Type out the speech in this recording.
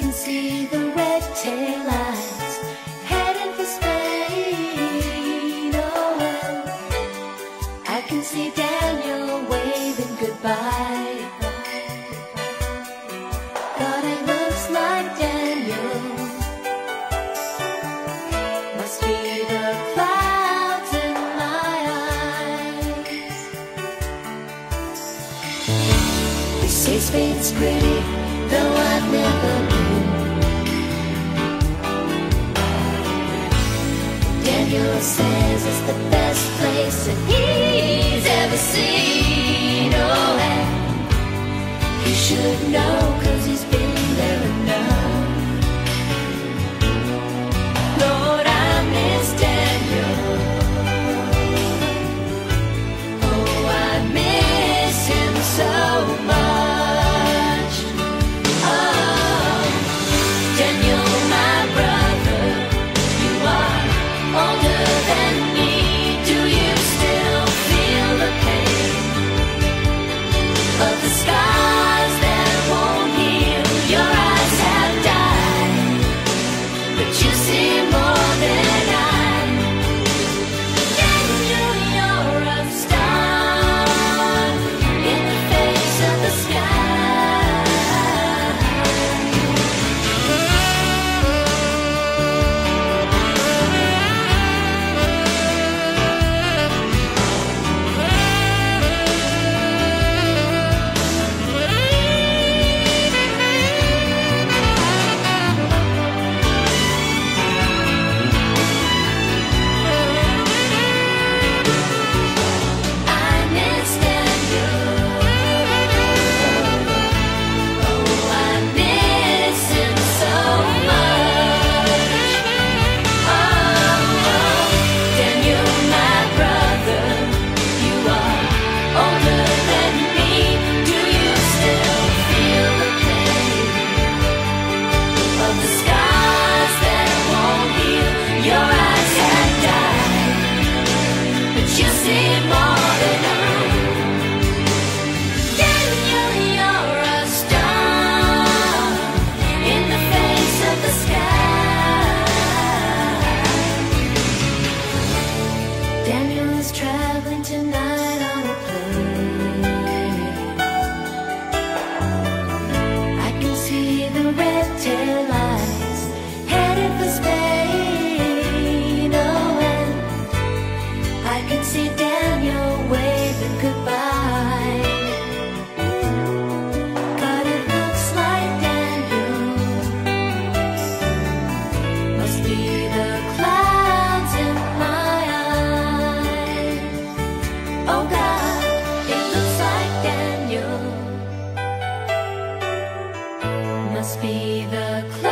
can see the red tail lights heading for Spain. Oh, well, I can see Daniel waving goodbye. God, it looks like Daniel. Must be the clouds in my eyes. They say Spain's pretty, though I've never been. Daniel says it's the best place that he's ever seen. Oh, and he should know, 'cause he's been there enough. Lord, I miss Daniel. Oh, I miss him so much. Oh, Daniel, my brother, you are older than me. Do you still feel the pain of the scars that won't heal? Your eyes have died, but you see more than I. Daniel, you're a star in the face of the sky. I miss Daniel. Oh, I miss him so much. Oh, Daniel, my brother, you are older than me. Do you still feel the pain of the scars that won't heal? Your eyes have died, but you see more than I. Daniel, you're a star in the face of the sky. Daniel is traveling tonight on a plane. I can see the red tail lights headed for Spain. Oh, and I can see Daniel waving goodbye. God, it looks like Daniel. Must be the clouds in my eyes. Oh God, it looks like Daniel. Must be the clouds.